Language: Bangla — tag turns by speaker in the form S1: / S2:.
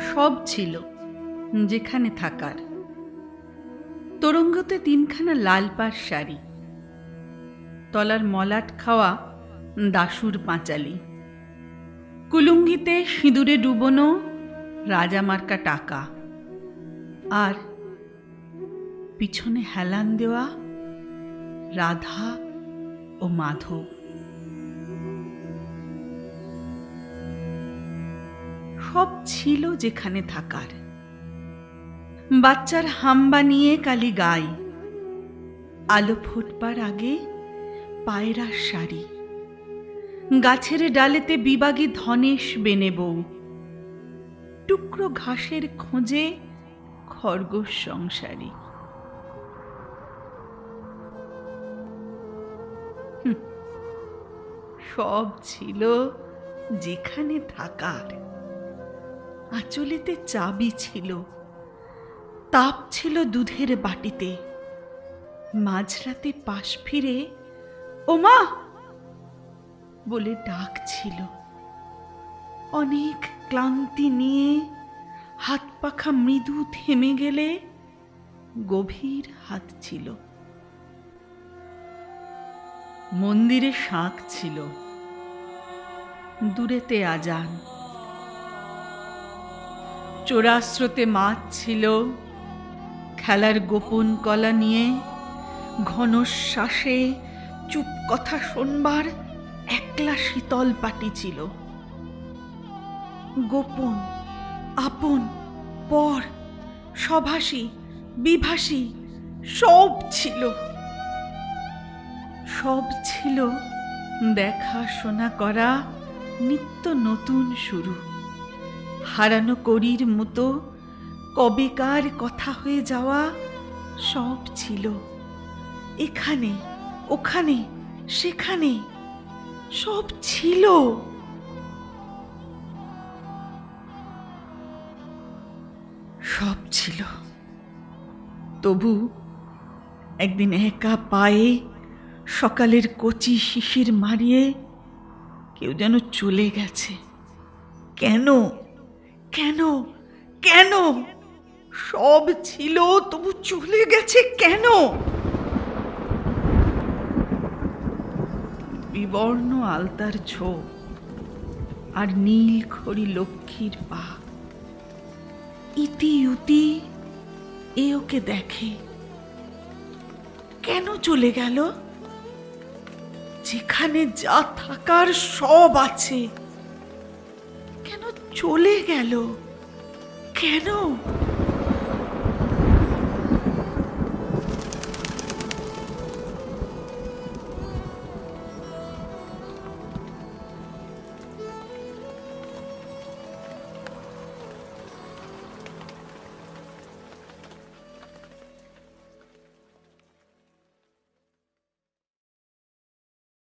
S1: সব ছিল যেখানে থাকার। তোরঙ্গতে 3খানা লাল পাড় শাড়ি, তলার মলাট খাওয়া দাশুর পাঁচালি, কুলুঙ্গিতে সিঁদুরে ডুবোনো রাজামার্কা টাকা, আর পিছনে হেলান দেওয়া রাধা ও মাধব। সব ছিল যেখানে থাকার। বাচ্চার হাম্বা নিয়ে কালি গাই, আলো ফুটবার আগে পায়রার শাড়ি, গাছের ডালেতে বিবাগী ধনেশ বেনে বউ, টুকরো ঘাসের খোঁজে খরগোশ সংসারী। সব ছিল যেখানে থাকার। আঁচলেতে চাবি ছিল, তাপ ছিল দুধের বাটিতে, মাঝরাতে পাশ ফিরে ওমা বলে ডাক ছিল। অনেক ক্লান্তি নিয়ে হাত পাখা মৃদু থেমে গেলে গভীর হাত ছিল। মন্দিরে শাঁখ ছিল, দূরেতে আজান। চোরাস্রোতে মাছ ছিল, খেলার গোপন কলা নিয়ে ঘন শ্বাসে চুপ কথা শোনবার একলা শীতল পাটি ছিল। গোপন, আপন, পর, সভাসী, বিভাসী সব ছিল। সব ছিল দেখা শোনা করা নিত্য নতুন শুরু। হারানো করির মতো কবেকার কথা হয়ে যাওয়া সব ছিল। এখানে ওখানে সেখানে সব ছিল। সব ছিল। তবু একদিন একা পায়ে সকালের কচি শিশির মারিয়ে কেউ যেন চলে গেছে। কেন কেন কেন? সব ছিল তবু চলে গেছে কেন? বিবর্ণ আলতার ঝোপ আর নীল খড়ি লক্ষ্মীর পা। ইতি উতি এ ওকে দেখে। কেন চলে গেল? যেখানে যা থাকার সব আছে। কেন চলে গেল? কেন?